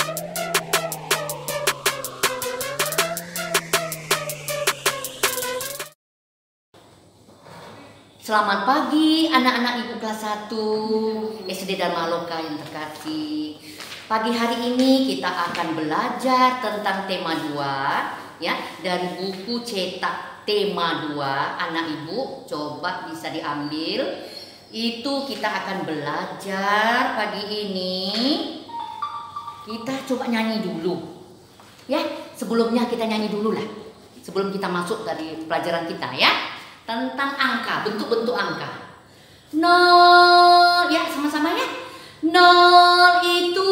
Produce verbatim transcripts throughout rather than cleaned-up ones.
Selamat pagi anak-anak ibu kelas satu S D Dharma Loka yang terkasih. Pagi hari ini kita akan belajar tentang tema dua ya, dari buku cetak tema dua. Anak ibu coba bisa diambil. Itu kita akan belajar pagi ini. Kita coba nyanyi dulu. Ya, sebelumnya kita nyanyi dulu lah. Sebelum kita masuk dari pelajaran kita ya. Tentang angka, bentuk-bentuk angka. Nol, ya sama-sama ya. Nol itu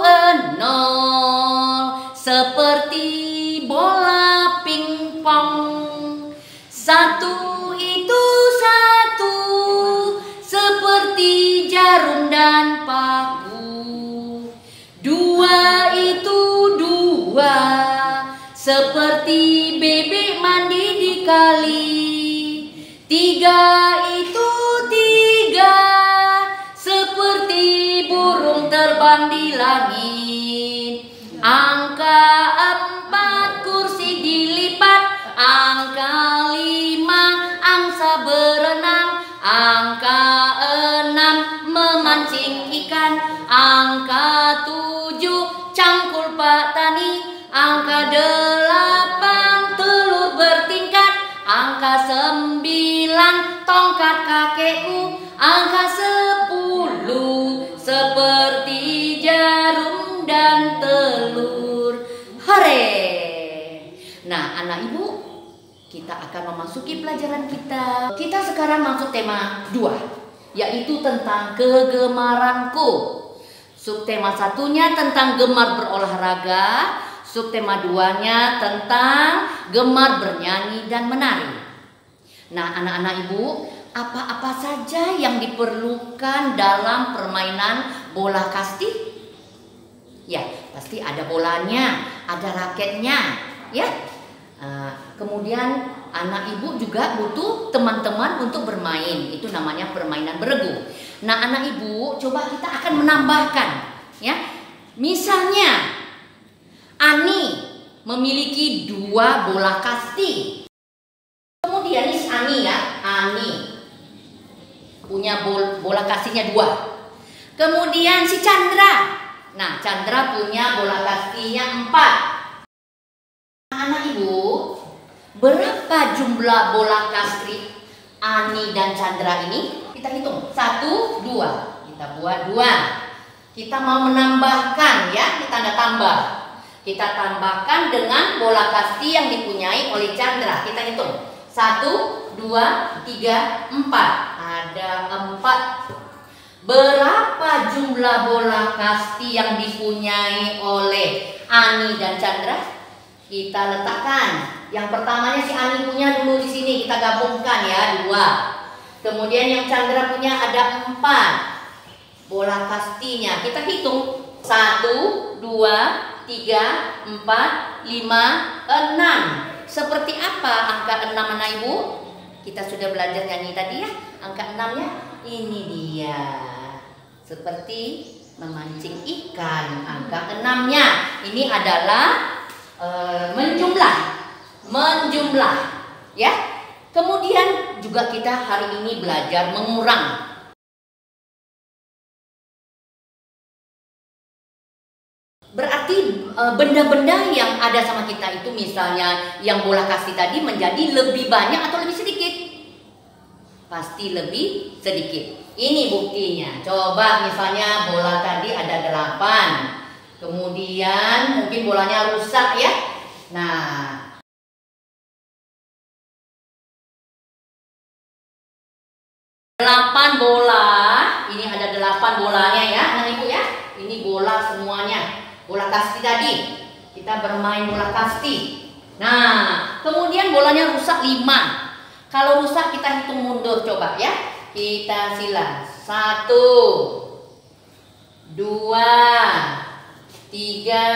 nol, seperti bola pingpong. Satu itu satu, seperti jarum dan paku. Dua itu dua, seperti bebek mandi di kali. Tiga itu tiga, seperti burung terbang di langit. Angka empat, kursi dilipat. Angka lima, angsa berenang. Angka enam, memancing ikan. Angka tujuh, cangkul Pak Tani. Angka delapan, telur bertingkat. Angka sembilan, tongkat kakekku. Angka sepuluh, seperti jarum dan telur. Hore! Nah anak ibu, kita akan memasuki pelajaran kita. Kita sekarang masuk tema dua, yaitu tentang kegemaranku. Subtema satunya tentang gemar berolahraga. Subtema duanya tentang gemar bernyanyi dan menari. Nah anak-anak ibu, apa-apa saja yang diperlukan dalam permainan bola kasti? Ya, pasti ada bolanya, ada raketnya, ya. Uh, kemudian anak ibu juga butuh teman-teman untuk bermain. Itu namanya permainan beregu. Nah anak ibu, coba kita akan menambahkan, ya. Misalnya Ani memiliki dua bola kasti. Kemudian ini Ani ya, Ani punya bol, bola kastinya dua. Kemudian si Chandra, nah Chandra punya bola kastinya empat. Anak ibu, berapa jumlah bola kasti Ani dan Chandra ini? Kita hitung, satu, dua. Kita buat dua. Kita mau menambahkan ya, kita tanda tambah. Kita tambahkan dengan bola kasti yang dipunyai oleh Chandra. Kita hitung. Satu, dua, tiga, empat. Ada empat. Berapa jumlah bola kasti yang dipunyai oleh Ani dan Chandra? Kita letakkan. Yang pertamanya si Ani punya dulu di sini. Kita gabungkan ya, dua. Kemudian yang Chandra punya ada empat bola kastinya. Kita hitung. Satu, dua, tiga, empat, lima, enam. Seperti apa angka enam anak ibu? Kita sudah belajar nyanyi tadi ya. Angka enamnya ini dia. Seperti memancing ikan. Angka enamnya ini adalah e, menjumlah. Menjumlah. Ya. Kemudian juga kita hari ini belajar mengurang. Berarti benda-benda yang ada sama kita itu, misalnya yang bola kasti tadi menjadi lebih banyak atau lebih sedikit? Pasti lebih sedikit. Ini buktinya. Coba misalnya bola tadi ada delapan. Kemudian mungkin bolanya rusak ya. Nah, delapan bola. Ini ada delapan bolanya ya, anak ibu ya. Ini bola semuanya. Bola kasti tadi, kita bermain bola kasti. Nah, kemudian bolanya rusak lima. Kalau rusak kita hitung mundur coba ya. Kita sila. Satu, dua, tiga,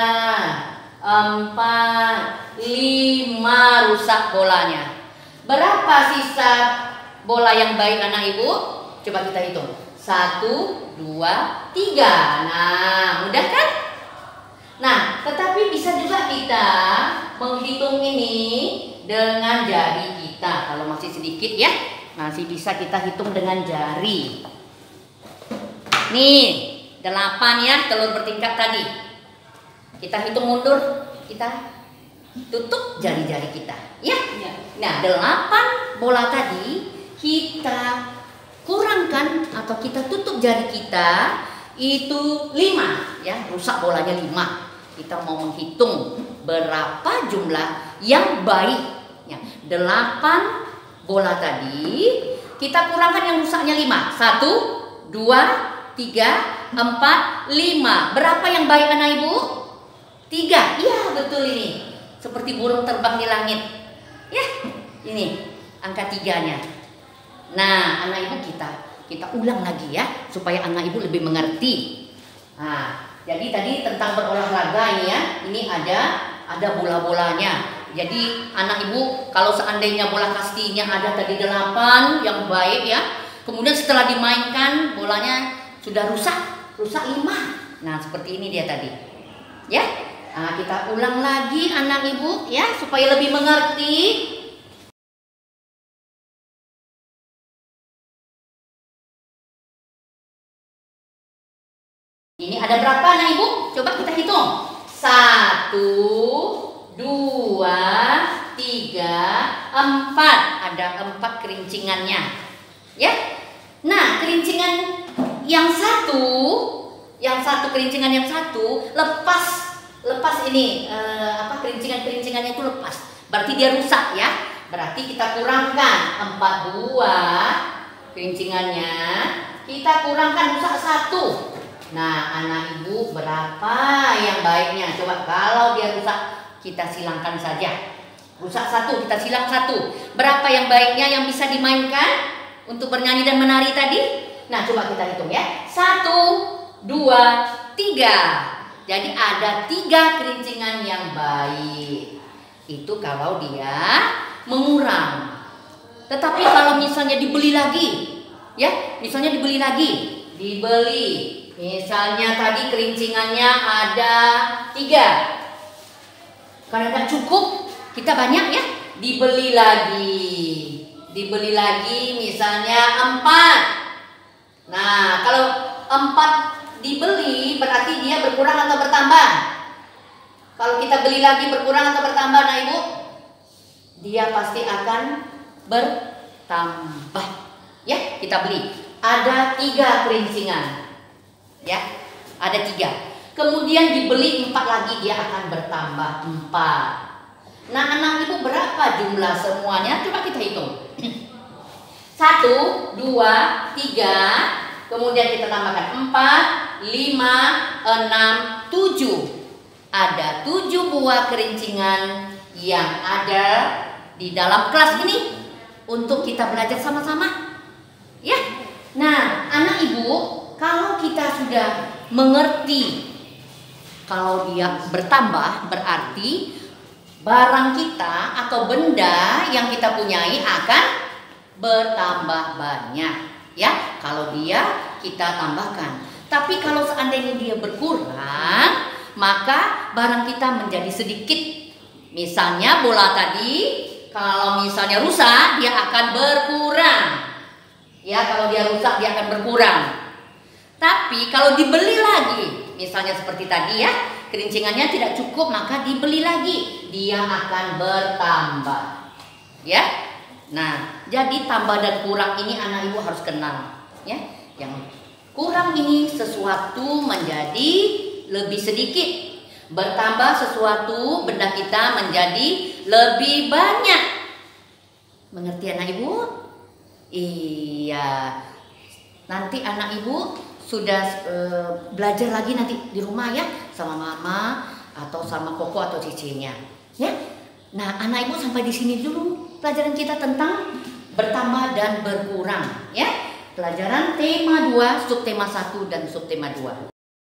empat, lima rusak bolanya. Berapa sisa bola yang baik anak ibu? Coba kita hitung. Satu, dua, tiga. Nah, mudah kan? Nah, tetapi bisa juga kita menghitung ini dengan jari kita. Kalau masih sedikit ya, masih bisa kita hitung dengan jari. Nih, delapan ya, telur bertingkat tadi. Kita hitung mundur, kita tutup jari-jari kita, ya. Nah, delapan bola tadi kita kurangkan atau kita tutup jari kita itu lima, ya. Rusak bolanya lima. Kita mau menghitung berapa jumlah yang baik. Ya, delapan bola tadi kita kurangkan yang rusaknya lima. Satu, dua, tiga, empat, lima. Berapa yang baik anak ibu? Tiga. Iya betul ini. Seperti burung terbang di langit. Ya, ini angka tiganya. Nah, anak ibu kita kita ulang lagi ya supaya anak ibu lebih mengerti. Nah, jadi tadi tentang berolahraga ini ya. Ini ada ada bola-bolanya. Jadi anak ibu kalau seandainya bola kastinya ada tadi delapan yang baik ya. Kemudian setelah dimainkan bolanya sudah rusak, rusak lima. Nah, seperti ini dia tadi. Ya. Nah, kita ulang lagi anak ibu ya supaya lebih mengerti. Ini ada berapa anak ibu? Coba kita hitung. Satu, dua, tiga, empat. Ada empat kerincingannya. Ya. Nah, kerincingan yang satu, yang satu kerincingan yang satu lepas, lepas ini eh, apa kerincingan-kerincingannya itu lepas. Berarti dia rusak ya. Berarti kita kurangkan empat buah kerincingannya. Kita kurangkan rusak satu. Nah, anak ibu berapa yang baiknya? Coba kalau dia rusak, kita silangkan saja. Rusak satu, kita silang satu. Berapa yang baiknya yang bisa dimainkan untuk bernyanyi dan menari tadi? Nah, coba kita hitung ya. Satu, dua, tiga. Jadi ada tiga kerincingan yang baik. Itu kalau dia mengurang. Tetapi kalau misalnya dibeli lagi, ya, misalnya dibeli lagi, dibeli. Misalnya tadi kerincingannya ada tiga. Karena tidak cukup, kita banyak ya, dibeli lagi. Dibeli lagi misalnya empat. Nah, kalau empat dibeli berarti dia berkurang atau bertambah? Kalau kita beli lagi berkurang atau bertambah, nah ibu? Dia pasti akan bertambah. Ya, kita beli. Ada tiga kerincingan. Ya, ada tiga. Kemudian dibeli empat lagi, dia akan bertambah empat. Nah, anak ibu berapa jumlah semuanya? Coba kita hitung. Satu, dua, tiga. Kemudian kita tambahkan empat, lima, enam, tujuh. Ada tujuh buah kerincingan yang ada di dalam kelas ini untuk kita belajar sama-sama. Ya. Nah, anak ibu, kalau kita sudah mengerti kalau dia bertambah berarti barang kita atau benda yang kita punyai akan bertambah banyak, ya. Kalau dia kita tambahkan. Tapi kalau seandainya dia berkurang, maka barang kita menjadi sedikit. Misalnya bola tadi, kalau misalnya rusak, dia akan berkurang. Ya, kalau dia rusak dia akan berkurang. Tapi kalau dibeli lagi, misalnya seperti tadi ya, kerincingannya tidak cukup maka dibeli lagi, dia akan bertambah. Ya. Nah, jadi tambah dan kurang ini anak ibu harus kenal, ya. Yang kurang ini sesuatu menjadi lebih sedikit, bertambah sesuatu benda kita menjadi lebih banyak. Mengerti anak ibu? Iya. Nanti anak ibu sudah e, belajar lagi nanti di rumah ya, sama mama atau sama koko atau cicinya, ya. Nah, anak ibu sampai di sini dulu pelajaran kita tentang bertambah dan berkurang, ya. Pelajaran tema dua, subtema satu dan subtema dua.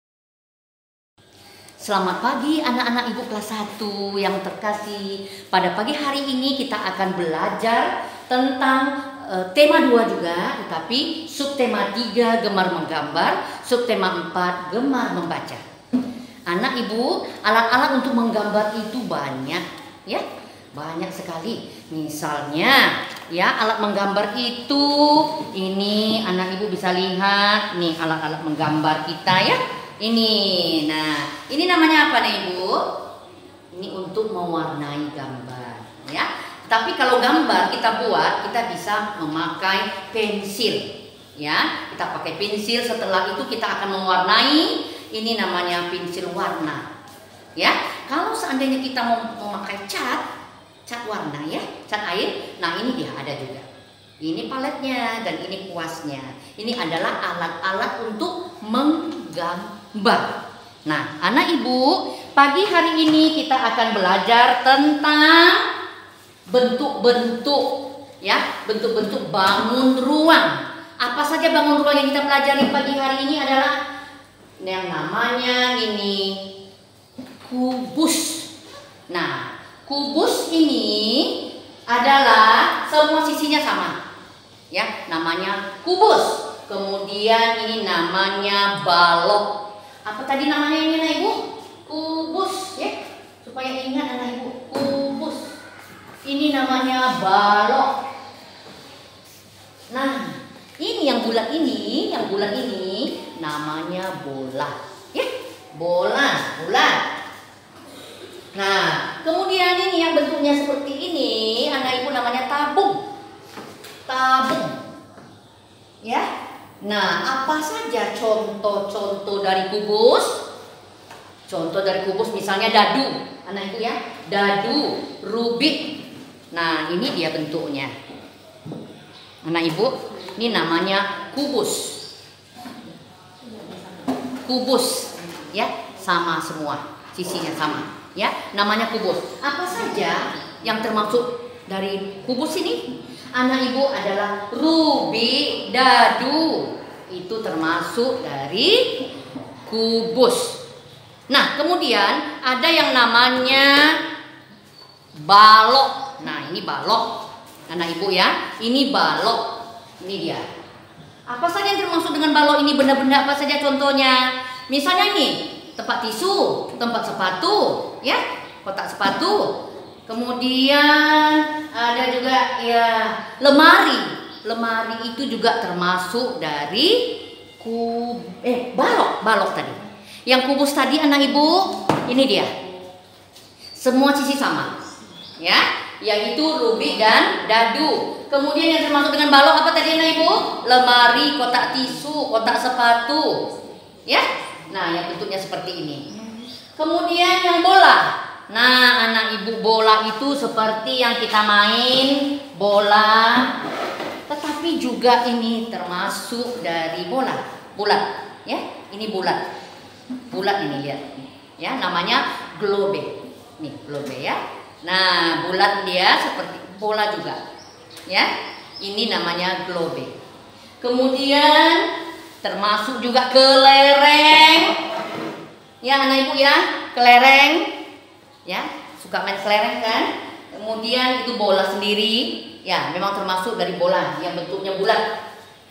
Selamat pagi anak-anak ibu kelas satu yang terkasih. Pada pagi hari ini kita akan belajar tentang tema dua juga, tetapi subtema tiga gemar menggambar, subtema empat gemar membaca. Anak ibu, alat-alat untuk menggambar itu banyak, ya, banyak sekali. Misalnya, ya, alat menggambar itu, ini anak ibu bisa lihat, nih alat-alat menggambar kita ya. Ini, nah, ini namanya apa nih ibu? Ini untuk mewarnai gambar, ya. Tapi kalau gambar kita buat, kita bisa memakai pensil, ya. Kita pakai pensil. Setelah itu kita akan mewarnai. Ini namanya pensil warna, ya. Kalau seandainya kita mau memakai cat, cat warna ya, cat air. Nah ini dia ada juga. Ini paletnya dan ini kuasnya. Ini adalah alat-alat untuk menggambar. Nah, anak ibu, pagi hari ini kita akan belajar tentang bentuk-bentuk, ya, bentuk-bentuk bangun ruang. Apa saja bangun ruang yang kita pelajari pagi hari ini adalah yang namanya ini kubus. Nah, kubus ini adalah semua sisinya sama, ya, namanya kubus. Kemudian ini namanya balok. Apa tadi namanya ini anak ibu? Kubus, ya, supaya ingat anak ibu. Kubus. Ini namanya balok. Nah, ini yang bulat ini, yang bulat ini namanya bola, ya, bola, bulat. Nah, kemudian ini yang bentuknya seperti ini, anak ibu namanya tabung, tabung, ya. Nah, apa saja contoh-contoh dari kubus? Contoh dari kubus misalnya dadu, anak ibu ya, dadu, rubik. Nah, ini dia bentuknya, anak ibu. Ini namanya kubus. Kubus, ya, sama semua, sisinya sama, ya, namanya kubus. Apa saja yang termasuk dari kubus ini? Anak ibu adalah rubik, dadu, itu termasuk dari kubus. Nah, kemudian ada yang namanya balok. Nah, ini balok, anak ibu ya, ini balok, ini dia. Apa saja yang termasuk dengan balok ini? Benda-benda apa saja contohnya? Misalnya ini tempat tisu, tempat sepatu, ya, kotak sepatu. Kemudian ada juga ya lemari. Lemari itu juga termasuk dari kub eh balok, balok tadi. Yang kubus tadi anak ibu, ini dia. Semua sisi sama, ya, yaitu rubik dan dadu. Kemudian yang termasuk dengan balok apa tadi anak ibu? Lemari, kotak tisu, kotak sepatu, ya. Nah, yang bentuknya seperti ini. Kemudian yang bola. Nah, anak ibu, bola itu seperti yang kita main bola, tetapi juga ini termasuk dari bola, bulat, ya. Ini bulat, bulat ini lihat, ya, namanya globe. Nih globe ya. Nah, bulat dia seperti bola juga, ya. Ini namanya globe. Kemudian termasuk juga kelereng, ya anak ibu ya, kelereng, ya, suka main kelereng kan. Kemudian itu bola sendiri, ya, memang termasuk dari bola yang bentuknya bulat.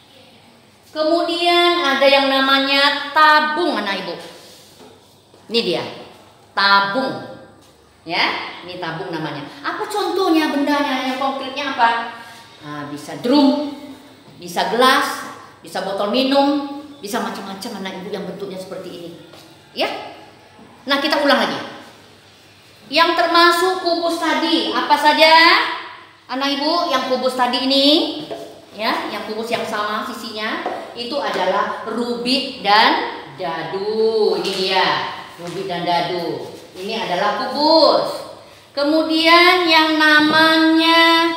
Kemudian ada yang namanya tabung anak ibu. Ini dia, tabung, ya, ini tabung namanya. Apa contohnya bendanya yang konkretnya apa? Nah, bisa drum, bisa gelas, bisa botol minum, bisa macam-macam anak ibu yang bentuknya seperti ini, ya. Nah, kita ulang lagi. Yang termasuk kubus tadi apa saja, anak ibu? Yang kubus tadi ini, ya, yang kubus yang sama sisinya itu adalah rubik dan dadu. Ini dia, rubik dan dadu. Ini adalah kubus. Kemudian yang namanya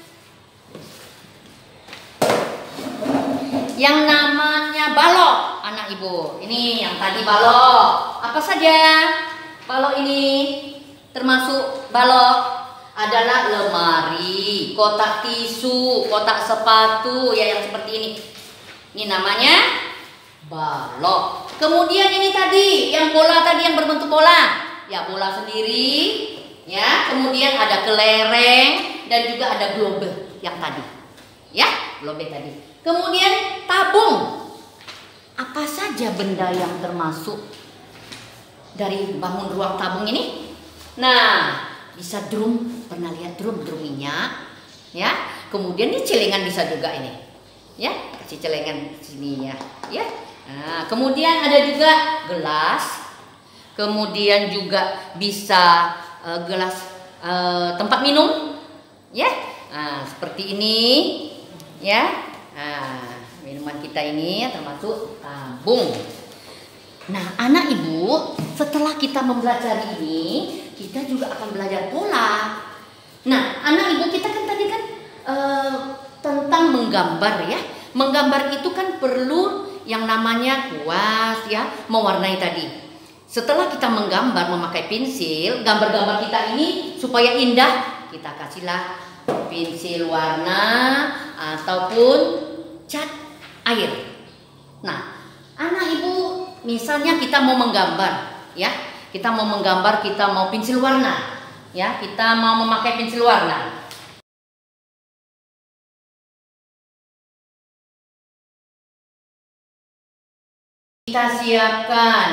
yang namanya balok, anak ibu. Ini yang tadi balok. Apa saja balok ini? Termasuk balok adalah lemari, kotak tisu, kotak sepatu, ya, yang seperti ini. Ini namanya balok. Kemudian ini tadi, yang bola tadi yang berbentuk bola, ya, bola sendiri, ya. Kemudian ada kelereng dan juga ada globe yang tadi, ya, globe tadi. Kemudian tabung. Apa saja benda yang termasuk dari bangun ruang tabung ini. Nah, bisa drum, pernah lihat drum, drum minyak, ya. Kemudian ini celengan bisa juga ini, ya. Kasih celengan sini ya, ya. Nah, kemudian ada juga gelas, kemudian juga bisa uh, gelas uh, tempat minum, ya. Nah, seperti ini, ya. Nah, minuman kita ini termasuk tabung. Nah, anak ibu, setelah kita mempelajari ini, kita juga akan belajar pola. Nah, anak ibu, kita kan tadi kan uh, tentang menggambar ya. Menggambar itu kan perlu yang namanya kuas ya, mewarnai tadi. Setelah kita menggambar memakai pensil, gambar-gambar kita ini supaya indah, kita kasihlah pensil warna ataupun cat air. Nah, anak ibu, misalnya kita mau menggambar, ya, kita mau menggambar, kita mau pensil warna, ya, kita mau memakai pensil warna. Kita siapkan,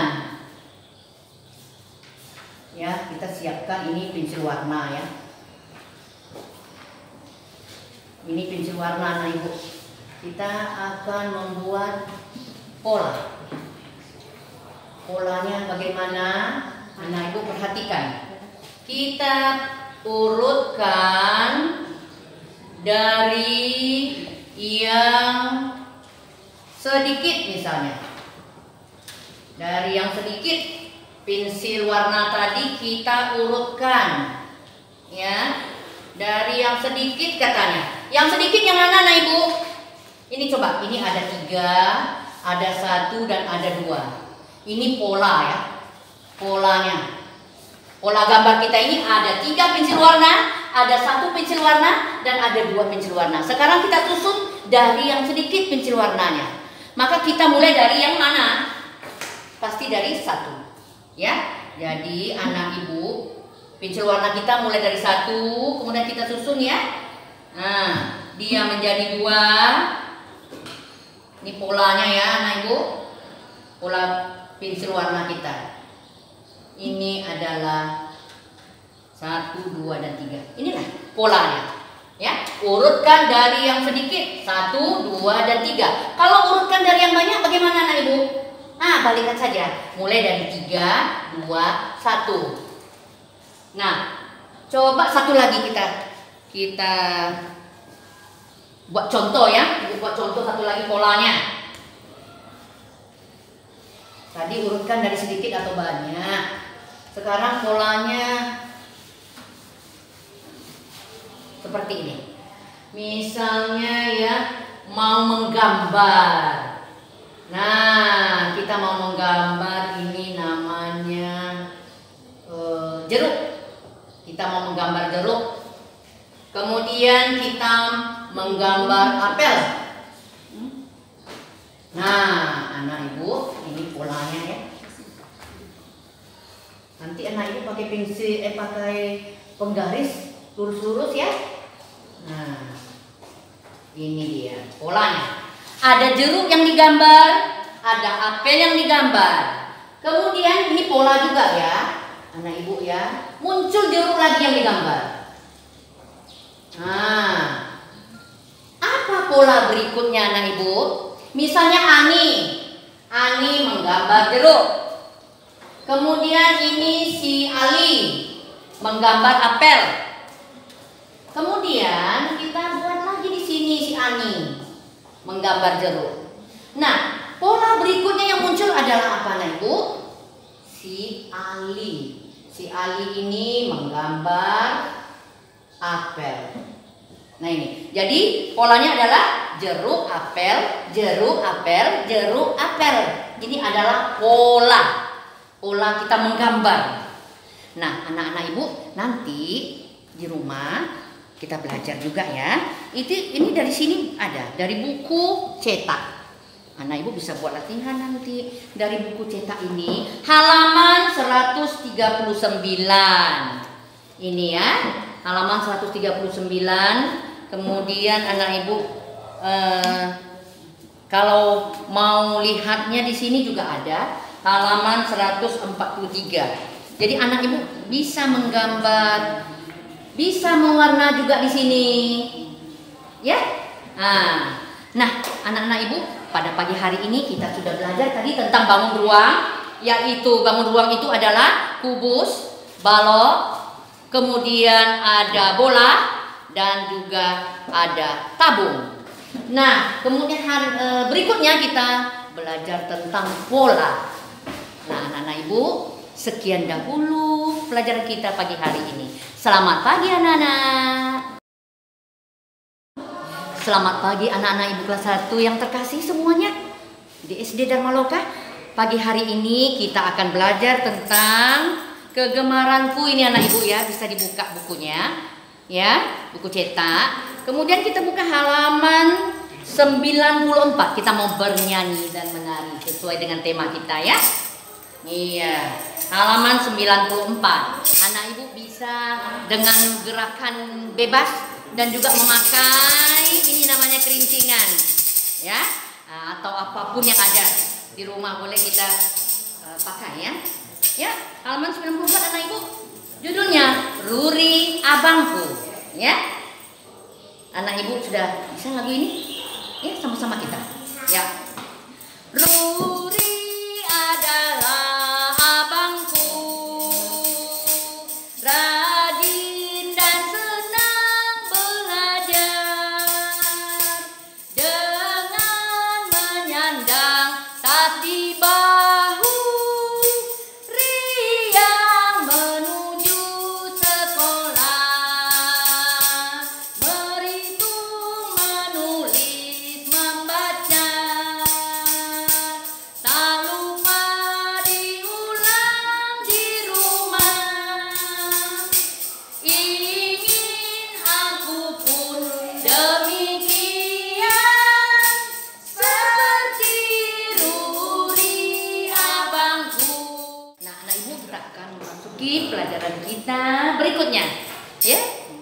ya, kita siapkan ini pensil warna ya. Ini pensil warna anak ibu. Kita akan membuat pola. Polanya bagaimana? Anak ibu perhatikan. Kita urutkan dari yang sedikit misalnya. Dari yang sedikit pensil warna tadi kita urutkan. Ya. Dari yang sedikit katanya. Yang sedikit yang mana anak ibu? Ini coba, ini ada tiga, ada satu dan ada dua. Ini pola ya, polanya. Pola gambar kita ini ada tiga pensil warna, ada satu pensil warna, dan ada dua pensil warna. Sekarang kita susun dari yang sedikit pensil warnanya. Maka kita mulai dari yang mana? Pasti dari satu. Ya, jadi anak ibu, pensil warna kita mulai dari satu, kemudian kita susun ya. Nah, dia menjadi dua. Ini polanya ya anak ibu, pola pensil warna kita. Ini adalah satu, dua, dan tiga. Inilah polanya. Ya, urutkan dari yang sedikit, satu, dua, dan tiga. Kalau urutkan dari yang banyak, bagaimana anak ibu? Nah, balikkan saja. Mulai dari tiga, dua, satu. Nah, coba satu lagi kita kita buat contoh ya. Ibu buat contoh satu lagi polanya. Tadi urutkan dari sedikit atau banyak. Sekarang polanya seperti ini. Misalnya ya, mau menggambar. Nah, kita mau menggambar ini namanya uh, jeruk. Kita mau menggambar jeruk. Kemudian kita menggambar apel. Nah, anak ibu, ini polanya ya. Nanti anak ibu pakai pensil, eh pakai penggaris lurus-lurus ya. Nah, ini dia polanya. Ada jeruk yang digambar, ada apel yang digambar. Kemudian ini pola juga ya, anak ibu ya. Muncul jeruk lagi yang digambar. Nah, apa pola berikutnya anak ibu? Misalnya Ani, Ani menggambar jeruk. Kemudian ini si Ali menggambar apel. Kemudian kita buat lagi di sini si Ani menggambar jeruk. Nah, pola berikutnya yang muncul adalah apa anak ibu? Si Ali. Si Ali ini menggambar apel. Nah ini, jadi polanya adalah jeruk, apel, jeruk, apel, jeruk, apel. Ini adalah pola, pola kita menggambar. Nah, anak-anak ibu nanti di rumah kita belajar juga ya. Itu ini dari sini ada, dari buku cetak. Anak ibu bisa buat latihan nanti dari buku cetak ini, halaman seratus tiga puluh sembilan. Ini ya, halaman seratus tiga puluh sembilan. Kemudian anak ibu eh, kalau mau lihatnya di sini juga ada halaman seratus empat puluh tiga. Jadi anak ibu bisa menggambar, bisa mewarna juga di sini, ya. Nah, nah anak-anak ibu, pada pagi hari ini kita sudah belajar tadi tentang bangun ruang, yaitu bangun ruang itu adalah kubus, balok, kemudian ada bola, dan juga ada tabung. Nah, kemudian hari e, berikutnya kita belajar tentang pola. Nah, anak-anak ibu, sekian dahulu pelajaran kita pagi hari ini. Selamat pagi anak-anak. Selamat pagi anak-anak ibu kelas satu yang terkasih semuanya di S D Dharma Loka. Pagi hari ini kita akan belajar tentang kegemaranku. Ini anak ibu ya, bisa dibuka bukunya ya, buku cetak. Kemudian kita buka halaman sembilan puluh empat. Kita mau bernyanyi dan menari sesuai dengan tema kita ya. Iya, halaman sembilan puluh empat. Anak ibu bisa dengan gerakan bebas dan juga memakai ini namanya kerincingan ya, atau apapun yang ada di rumah boleh kita uh, pakai ya. Ya, halaman sembilan puluh empat anak ibu. Judulnya Ruri Abangku ya. Anak ibu sudah bisa lagu ini? Ya, sama-sama kita. Ya. Ruri adalah abangku, rajin dan senang belajar, dengan menyandang tas di bahu, riang menuju sekolah, berhitung, menulis, membaca, tak lupa diulang di rumah. Ingin aku pun demikian, seperti Ruri abangku. Nah, anak ibu kita akan memasuki pelajaran kita berikutnya, ya.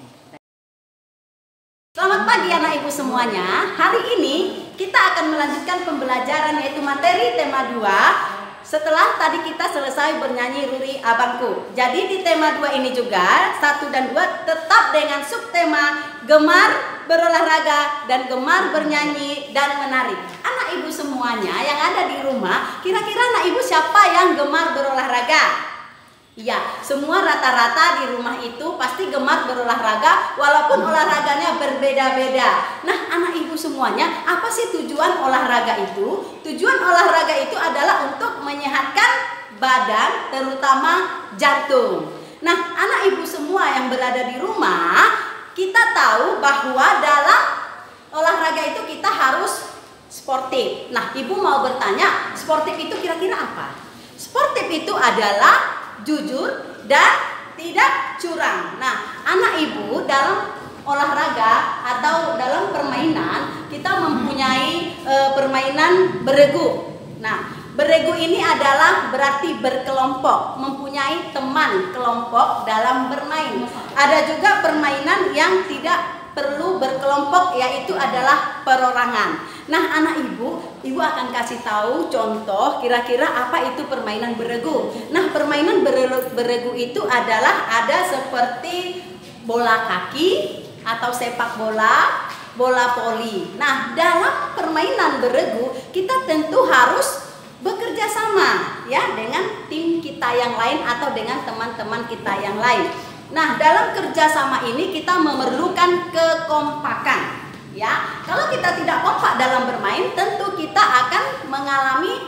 Selamat pagi anak ibu semuanya. Hari ini kita akan melanjutkan pembelajaran yaitu materi tema dua. Setelah tadi kita selesai bernyanyi Ruri Abangku. Jadi di tema dua ini juga satu dan dua tetap dengan subtema gemar berolahraga dan gemar bernyanyi dan menari. Anak ibu semuanya yang ada di rumah, kira-kira anak ibu siapa yang gemar berolahraga? Iya, semua rata-rata di rumah itu pasti gemar berolahraga walaupun olahraganya berbeda-beda. Nah, anak ibu semuanya, apa sih tujuan olahraga itu? Tujuan olahraga itu adalah untuk menyehatkan badan, terutama jantung. Nah, anak ibu semua yang berada di rumah, kita tahu bahwa dalam olahraga itu kita harus sportif. Nah, ibu mau bertanya, sportif itu kira-kira apa? Sportif itu adalah jujur dan tidak curang. Nah, anak ibu dalam olahraga atau dalam permainan kita mempunyai e, permainan beregu. Nah, beregu ini adalah berarti berkelompok, mempunyai teman kelompok dalam bermain. Ada juga permainan yang tidak perlu berkelompok, yaitu adalah perorangan. Nah, anak ibu, ibu akan kasih tahu contoh kira-kira apa itu permainan beregu. Nah, permainan beregu itu adalah ada seperti bola kaki atau sepak bola, bola voli. Nah, dalam permainan beregu kita tentu harus bekerja sama ya dengan tim kita yang lain atau dengan teman-teman kita yang lain. Nah, dalam kerjasama ini kita memerlukan kekompakan. Ya, kalau kita tidak kompak dalam bermain, tentu kita akan mengalami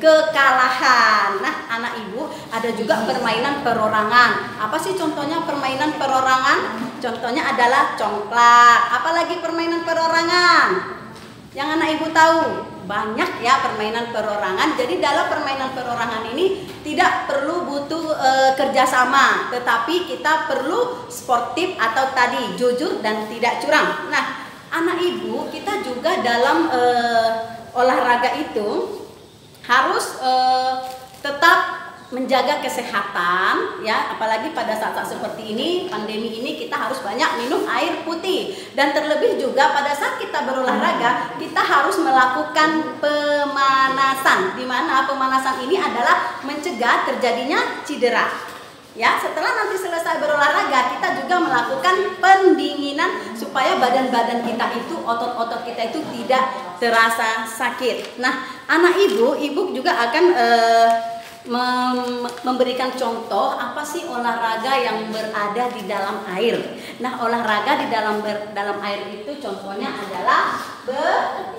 kekalahan. Nah, anak ibu, ada juga permainan perorangan. Apa sih contohnya permainan perorangan? Contohnya adalah congklak. Apalagi permainan perorangan yang anak ibu tahu? Banyak ya permainan perorangan. Jadi dalam permainan perorangan ini tidak perlu butuh e, kerjasama, tetapi kita perlu sportif atau tadi jujur dan tidak curang. Nah, anak ibu, kita juga dalam e, olahraga itu harus e, tetap menjaga kesehatan ya, apalagi pada saat-saat seperti ini, pandemi ini, kita harus banyak minum air putih. Dan terlebih juga pada saat kita berolahraga, kita harus melakukan pemanasan, di mana pemanasan ini adalah mencegah terjadinya cedera. Ya, setelah nanti selesai berolahraga, kita juga melakukan pendinginan supaya badan-badan kita itu, otot-otot kita itu tidak terasa sakit. Nah, anak ibu, ibu juga akan eh, mem memberikan contoh apa sih olahraga yang berada di dalam air. Nah, olahraga di dalam ber dalam air itu contohnya adalah ber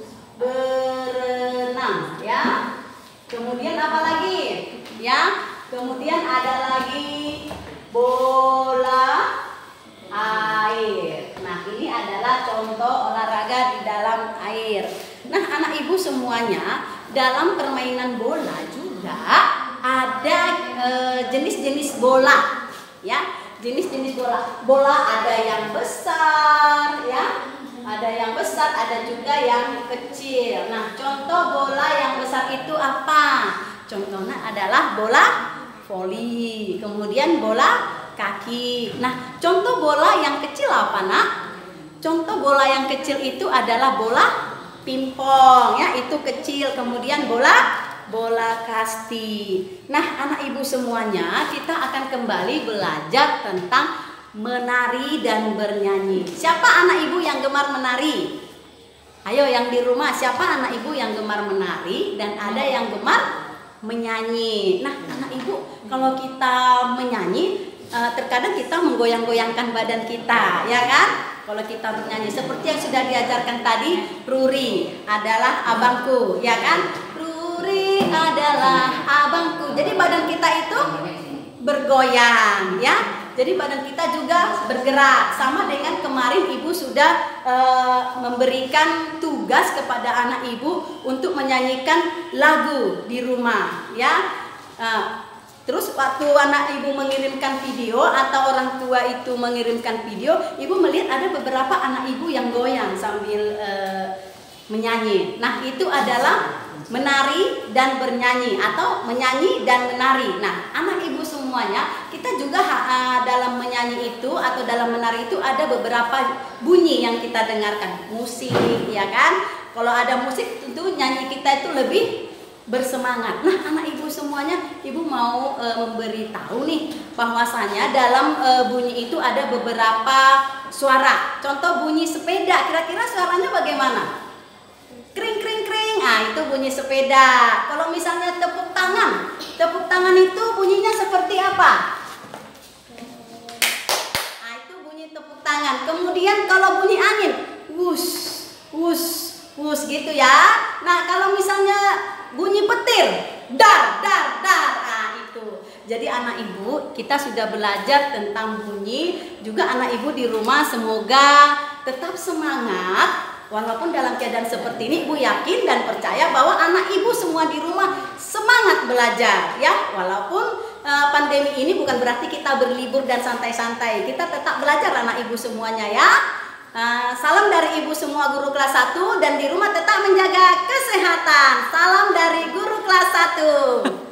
berenang, ya. Kemudian apa lagi? Ya. Kemudian ada lagi bola air. Nah, ini adalah contoh olahraga di dalam air. Nah, anak ibu semuanya, dalam permainan bola juga ada jenis-jenis e, bola, ya. Jenis-jenis bola. Bola ada yang besar, ya. Ada yang besar, ada juga yang kecil. Nah, contoh bola yang besar itu apa? Contohnya adalah bola voli, kemudian bola kaki. Nah, contoh bola yang kecil apa, Nak? Contoh bola yang kecil itu adalah bola pingpong, ya, itu kecil. Kemudian bola bola kasti. Nah, anak ibu semuanya, kita akan kembali belajar tentang menari dan bernyanyi. Siapa anak ibu yang gemar menari? Ayo, yang di rumah, siapa anak ibu yang gemar menari dan ada yang gemar menyanyi? Nah, anak ibu, kalau kita menyanyi, terkadang kita menggoyang-goyangkan badan kita, ya kan? Kalau kita bernyanyi seperti yang sudah diajarkan tadi, Ruri adalah abangku, ya kan? Ruri adalah abangku. Jadi badan kita itu bergoyang, ya. Jadi badan kita juga bergerak. Sama dengan kemarin ibu sudah e, memberikan tugas kepada anak ibu untuk menyanyikan lagu di rumah, ya. E, terus waktu anak ibu mengirimkan video atau orang tua itu mengirimkan video, ibu melihat ada beberapa anak ibu yang goyang sambil e, menyanyi. Nah, itu adalah menari dan bernyanyi atau menyanyi dan menari. Nah, anak ibu semuanya, kita juga uh, dalam menyanyi itu atau dalam menari itu ada beberapa bunyi yang kita dengarkan, musik, ya kan? Kalau ada musik tentu nyanyi kita itu lebih bersemangat. Nah, anak ibu semuanya, ibu mau uh, memberitahu nih bahwasanya dalam uh, bunyi itu ada beberapa suara. Contoh bunyi sepeda, kira-kira suaranya bagaimana? Kring kring kring, ah itu bunyi sepeda. Kalau misalnya tepuk tangan, tepuk tangan itu bunyinya seperti apa? Ah itu bunyi tepuk tangan. Kemudian kalau bunyi angin, wus, wus, wus gitu ya. Nah, kalau misalnya bunyi petir, dar, dar, dar, ah itu. Jadi anak ibu, kita sudah belajar tentang bunyi. Juga anak ibu di rumah semoga tetap semangat. Walaupun dalam keadaan seperti ini, ibu yakin dan percaya bahwa anak ibu semua di rumah semangat belajar, ya. Walaupun uh, pandemi ini bukan berarti kita berlibur dan santai-santai. Kita tetap belajar anak ibu semuanya, ya. Uh, salam dari ibu semua guru kelas satu dan di rumah tetap menjaga kesehatan. Salam dari guru kelas satu.